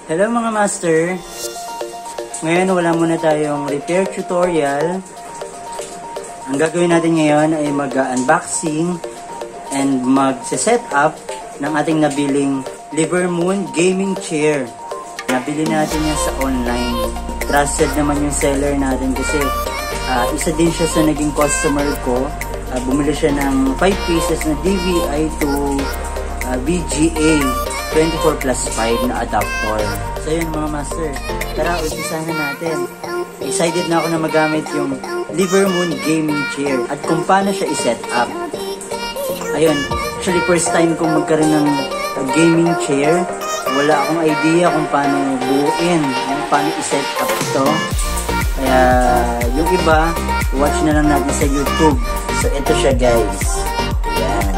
Hello mga master! Ngayon wala muna tayong repair tutorial. Ang gagawin natin ngayon ay mag-unboxing and mag-set up ng ating nabiling Leever gaming chair. Nabili natin yan sa online. Trusted naman yung seller natin kasi isa din siya sa naging customer ko. Bumili siya ng 5 pieces na DVI to VGA 24+5 na adapter. So yun mga master, tara umpisahan na natin. Excited na ako na magamit yung Leever gaming chair at kung paano siya i-set up. Ayun, actually first time kong magkaroon ng gaming chair. Wala akong idea kung paano buuin, kung paano i-set up ito. Kaya yung iba, watch na lang natin sa YouTube. So ito siya guys. Ayan.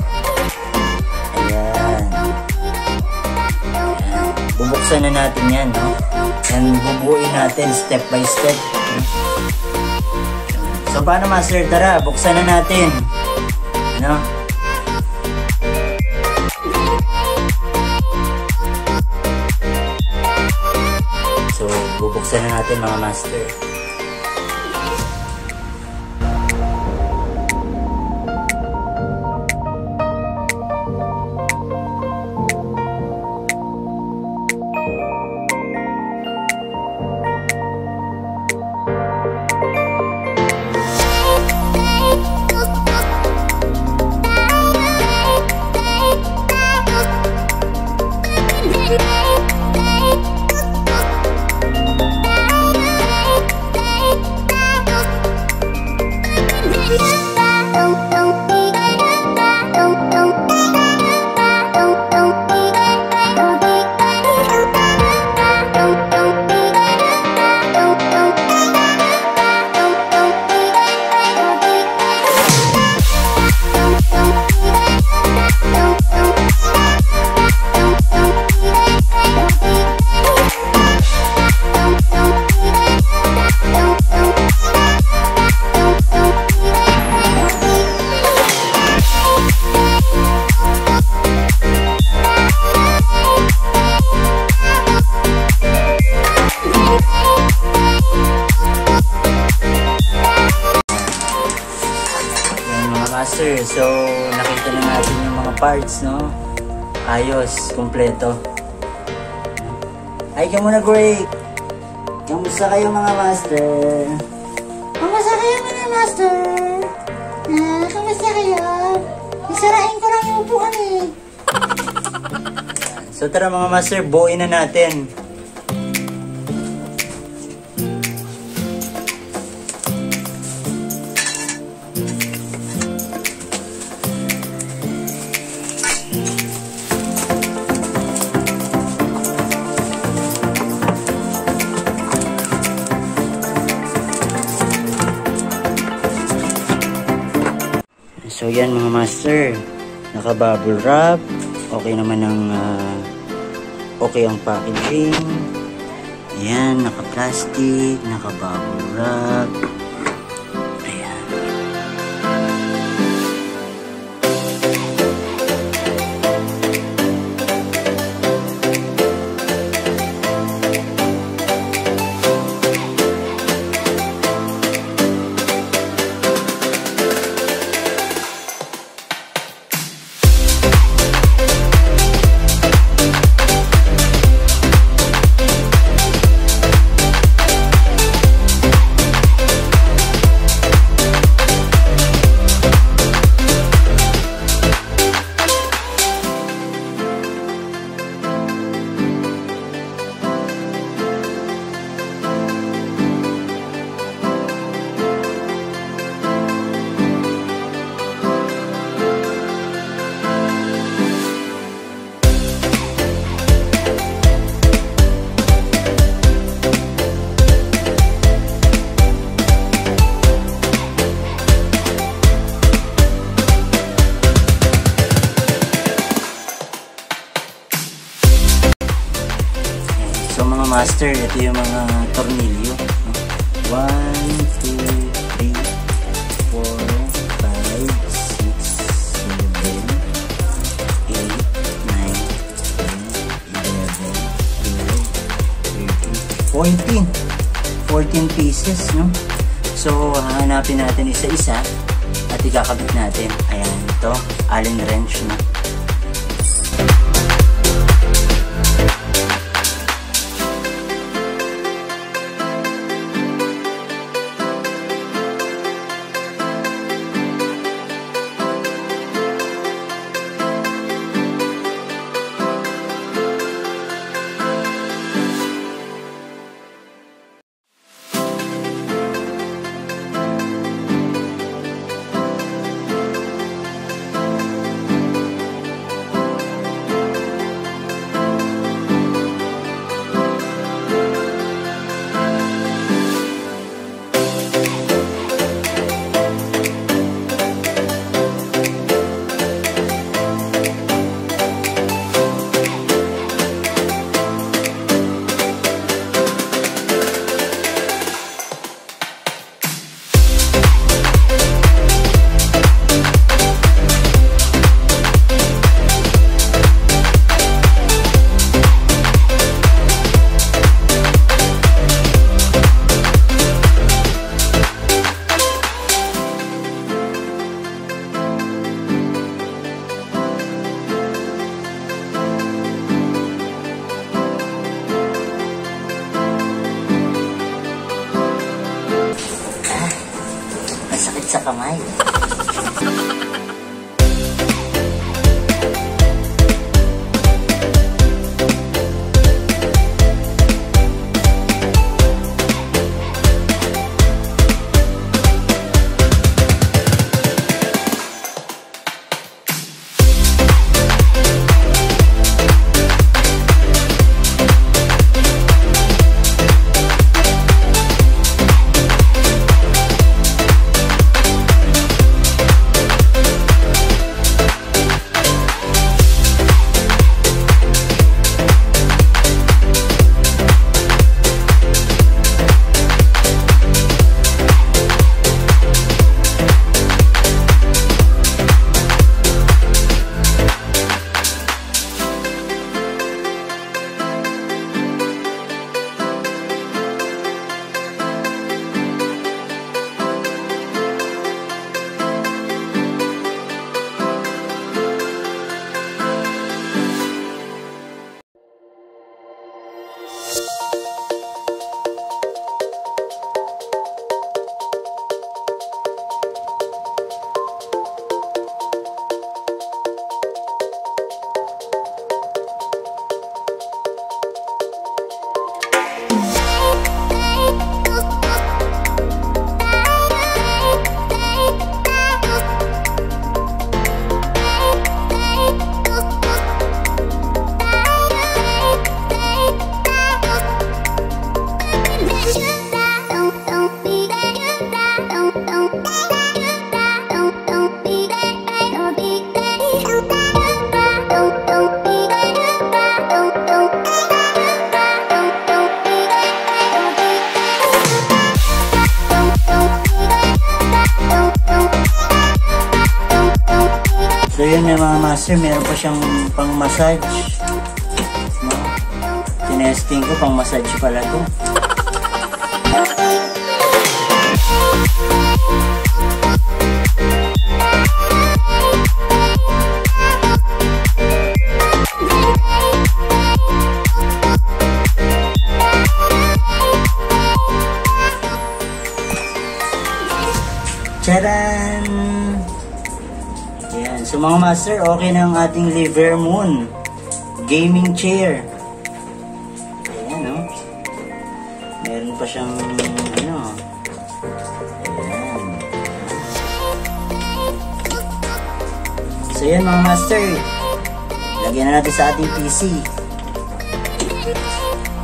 Bubuksan na natin yan, no? And bubuuin natin step by step. So paano master? Tara, buksan na natin. Ano? So bubuksan na natin mga master. Master, so nakita na natin yung mga parts, no? Ayos, kumpleto. Ay ka muna, Greg. Kamusta kayo mga master? Kamusta kayo mga master? Kamusta kayo? Isarain ko lang yung upuan eh. So tara mga master, buuin na natin. So yan mga master, naka-bubble wrap, okay naman ang okay ang packaging. Ayan, naka-plastic, naka-bubble wrap. Ayan. So mga master, ito yung mga tornilyo. 1, 2, 3, 4, 5, 6, 7, 8, 9, 10, 11, 12, 14 pieces, no? So, hahanapin natin isa-isa at ikakabit natin. Ayan, ito, Allen wrench, no? Sa kamay. So yun na mga master, meron pa siyang pang massage. No? Tinesting ko, pang massage pala to. Charan! Ayan. So mga master, okay na ang ating Leever Moon gaming chair. Ayan, no? Meron pa siyang ano. Ayan. So yan mga master, lagyan na natin sa ating PC.